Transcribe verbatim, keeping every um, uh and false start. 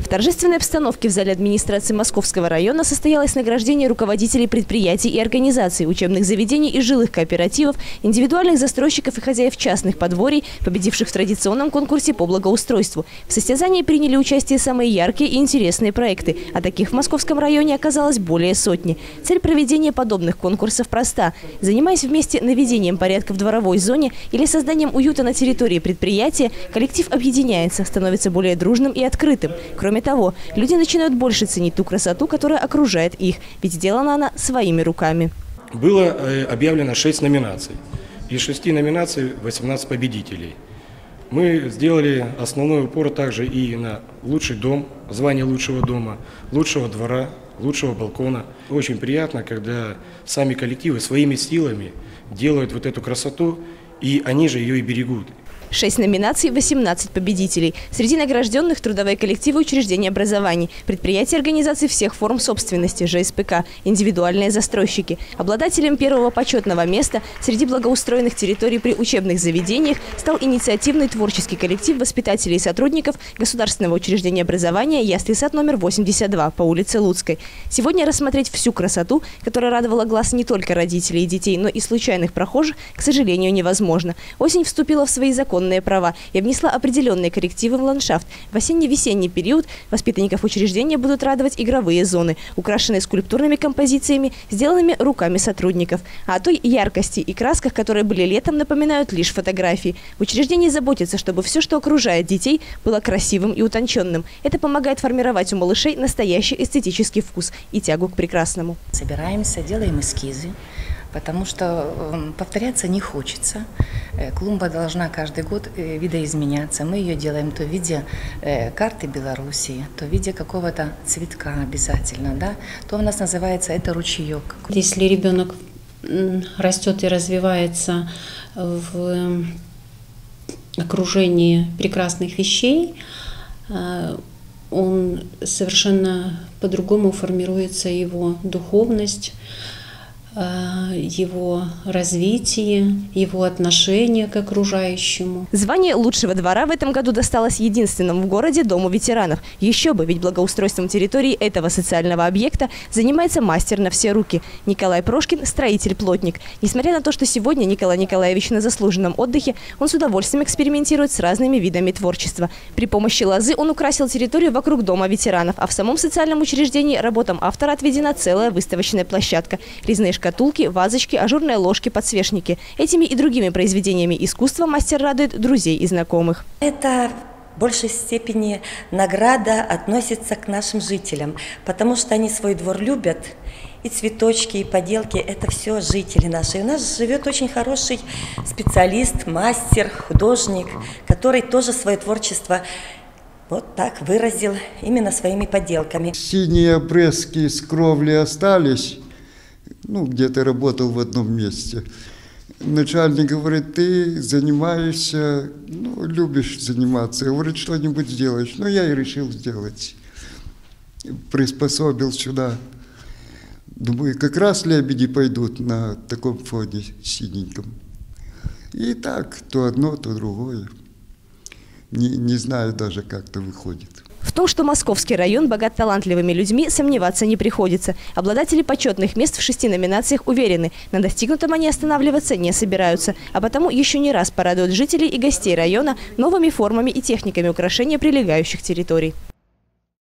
В торжественной обстановке в зале администрации Московского района состоялось награждение руководителей предприятий и организаций, учебных заведений и жилых кооперативов, индивидуальных застройщиков и хозяев частных подворий, победивших в традиционном конкурсе по благоустройству. В состязании приняли участие самые яркие и интересные проекты, а таких в Московском районе оказалось более сотни. Цель проведения подобных конкурсов проста. Занимаясь вместе наведением порядка в дворовой зоне или созданием уюта на территории предприятия, коллектив объединяется, становится более дружным и открытым. Кроме того, люди начинают больше ценить ту красоту, которая окружает их, ведь сделана она своими руками. Было объявлено шесть номинаций. Из шести номинаций восемнадцать победителей. Мы сделали основной упор также и на лучший дом, звание лучшего дома, лучшего двора, лучшего балкона. Очень приятно, когда сами коллективы своими силами делают вот эту красоту, и они же ее и берегут. Шесть номинаций, восемнадцать победителей. Среди награжденных трудовые коллективы учреждений образований, предприятия и организации всех форм собственности, жэ эс пэ ка, индивидуальные застройщики. Обладателем первого почетного места среди благоустроенных территорий при учебных заведениях стал инициативный творческий коллектив воспитателей и сотрудников Государственного учреждения образования «Ясный сад» номер восемьдесят два по улице Луцкой. Сегодня рассмотреть всю красоту, которая радовала глаз не только родителей и детей, но и случайных прохожих, к сожалению, невозможно. Осень вступила в свои законы права и внесла определенные коррективы в ландшафт. В осенне-весенний период воспитанников учреждения будут радовать игровые зоны, украшенные скульптурными композициями, сделанными руками сотрудников. А о той яркости и красках, которые были летом, напоминают лишь фотографии. В учреждении заботятся, чтобы все, что окружает детей, было красивым и утонченным. Это помогает формировать у малышей настоящий эстетический вкус и тягу к прекрасному. Собираемся, делаем эскизы, потому что повторяться не хочется. Клумба должна каждый год видоизменяться. Мы ее делаем то в виде карты Белоруссии, то в виде какого-то цветка обязательно, да? То у нас называется это ручеек. Если ребенок растет и развивается в окружении прекрасных вещей, он совершенно по-другому формируется его духовность, его развитие, его отношение к окружающему. Звание лучшего двора в этом году досталось единственному в городе Дому ветеранов. Еще бы, ведь благоустройством территории этого социального объекта занимается мастер на все руки. Николай Прошкин – строитель-плотник. Несмотря на то, что сегодня Николай Николаевич на заслуженном отдыхе, он с удовольствием экспериментирует с разными видами творчества. При помощи лозы он украсил территорию вокруг Дома ветеранов, а в самом социальном учреждении работам автора отведена целая выставочная площадка. Резные шкатулки, вазочки, ажурные ложки, подсвечники. Этими и другими произведениями искусства мастер радует друзей и знакомых. Это в большей степени награда относится к нашим жителям, потому что они свой двор любят. И цветочки, и поделки – это все жители наши. И у нас живет очень хороший специалист, мастер, художник, который тоже свое творчество вот так выразил именно своими поделками. Синие обрезки с кровли остались. Ну, где-то работал в одном месте. Начальник говорит, ты занимаешься, ну, любишь заниматься. Говорит, что-нибудь сделаешь. Ну, я и решил сделать. Приспособил сюда. Думаю, как раз лебеди пойдут на таком фоне синеньком. И так, то одно, то другое. Не, не знаю даже, как это выходит. В том, что Московский район богат талантливыми людьми, сомневаться не приходится. Обладатели почетных мест в шести номинациях уверены, на достигнутом они останавливаться не собираются. А потому еще не раз порадуют жителей и гостей района новыми формами и техниками украшения прилегающих территорий.